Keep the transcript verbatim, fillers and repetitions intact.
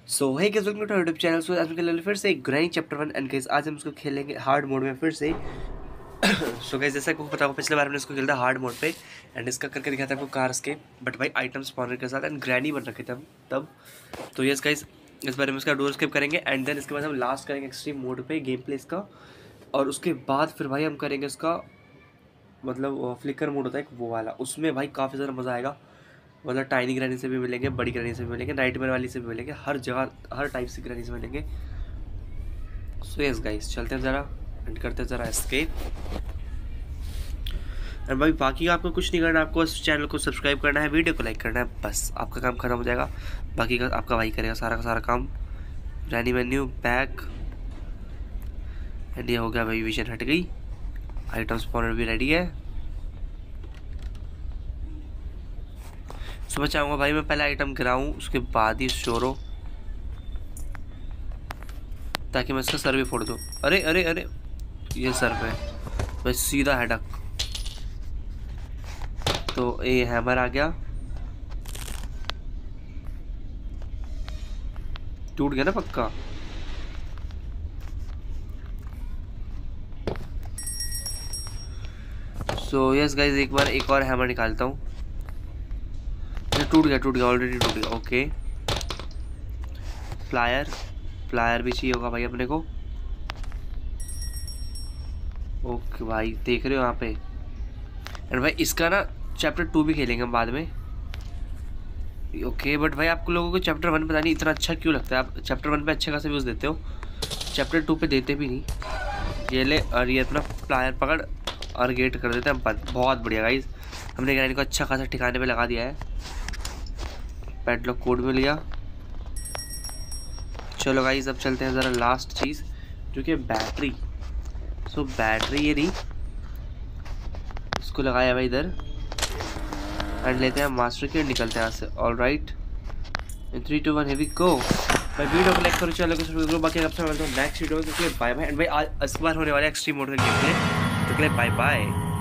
सो है guys, welcome to YouTube channel. So आज हम खेल फिर से grind chapter one and guys आज हम इसको खेलेंगे हार्ड मोड में फिर से। सो गाइस जैसा आपको पता होगा पिछले बार हमने इसको खेला था हार्ड मोड पे एंड इसका करके दिखाया था आपको कार्स के, बट भाई आइटम स्पॉनर के साथ एंड ग्रैनी बन रखे थे हम तब। तो यस गाइस इस बार हम इसका डोर स्किप करेंगे एंड देन इसके बाद हम लास्ट करेंगे एक्सट्रीम मोड पे गेम प्ले इसका, और उसके बाद फिर भाई हम करेंगे इसका मतलब फ्लिकर मोड होता है एक वो वाला, उसमें भाई काफ़ी ज़्यादा मज़ा आएगा। मतलब टाइनी ग्रैनी से भी मिलेंगे, बड़ी ग्रैनी से भी मिलेंगे, नाइटमेयर वाली से भी मिलेंगे, हर जगह हर टाइप से ग्रैनी से मिलेंगे। सो यस गाइस चलते हैं ज़रा एंड करते हैं ज़रा एस्केप। एंड भाई बाकी आपको कुछ नहीं करना, आपको इस चैनल को सब्सक्राइब करना है, वीडियो को लाइक करना है, बस आपका काम खत्म हो जाएगा। बाकी का आपका भाई करेगा सारा का सारा काम। ग्रैनी मेन्यू बैक एंड ये हो गया भाई, विजन हट गई, आइटम स्पॉनर भी रेडी है। तो मैं चाहूँगा भाई मैं पहले आइटम गिराऊँ उसके बाद ही शोरो, ताकि मैं इसका सर भी फोड़ दूँ। अरे अरे अरे ये सर पे भाई सीधा हेडक। तो ये हैमर आ गया, टूट गया ना पक्का। सो यस गाइस एक बार एक और हैमर निकालता हूँ। टूट गया टूट गया ऑलरेडी टूट गया। ओके फ्लायर फ्लायर भी चाहिए होगा भाई अपने को। ओके भाई देख रहे हो यहाँ पे। एंड भाई इसका ना चैप्टर टू भी खेलेंगे हम बाद में। ओके बट भाई आपको लोगों को चैप्टर वन पता नहीं इतना अच्छा क्यों लगता है, आप चैप्टर वन पे अच्छे खासे व्यूज़ देते हो, चैप्टर टू पे देते भी नहीं। ये ले और ये अपना फ्लायर पकड़ और गेट कर देते हैं हम। बहुत बढ़िया गाइस, हमने ग्रैनी को अच्छा खासा ठिकाने पे लगा दिया है। पैडलॉक कोड मिल गया। चलो गाइस अब चलते हैं ज़रा लास्ट चीज़ जो कि बैटरी। सो बैटरी ये रही, इसको लगाया भाई इधर एंड लेते हैं मास्टर की और निकलते हैं यहाँ से। All right in three two one heavy go. मैं वीडियो को लाइक करो, चैनल को सब्सक्राइब करो, बाकी आपसे मिलता हूँ नेक्स्ट वीडियो में। Bye bye. एंड भाई आज इस बार होने वाले एक्सट्रीम मोड का गेम प्ले, तो बाय बाय।